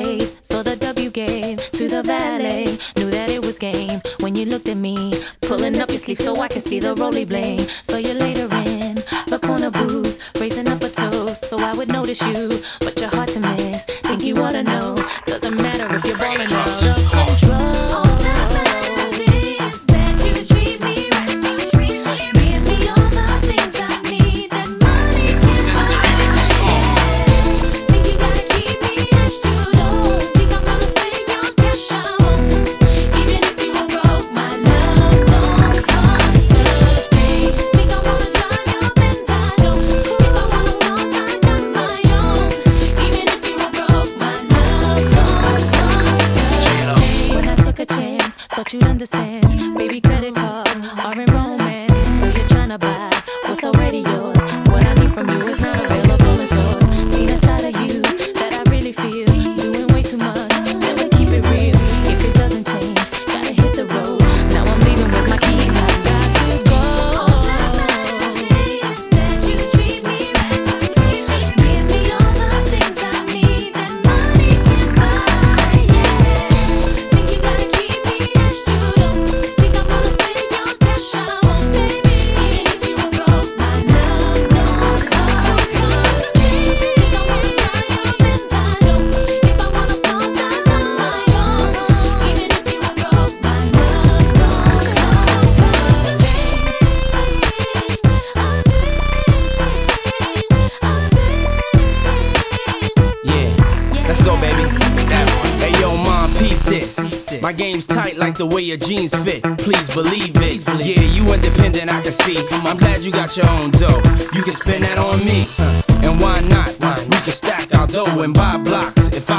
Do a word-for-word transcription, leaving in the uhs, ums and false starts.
paid, saw the W gave to the valet. Knew that it was game when you looked at me, pulling up your sleeve so I could see the roly bling. So you later in the corner booth, raising up a toast so I would notice you, but you're hard to miss. Think you ought to know, doesn't matter if you're balling out of control. Thought you'd understand, baby, credit cards are in romance. So you're trying to buy what's already yours. What I need from you is not available in stores. Seen a side of you that I really feel, doing way too much, then we keep it real. If it doesn't change, gotta hit the road. Now I'm leaving, where's my keys? I got to go. All that matters is that you treat me right. Give me all the things I need that money can buy, yeah. Think you gotta keep me. Let's go, baby. Hey, yo, mom, peep this. My game's tight like the way your jeans fit. Please believe it. Yeah, you independent, I can see. I'm glad you got your own dough. You can spend that on me. And why not? We can stack our dough and buy blocks. If I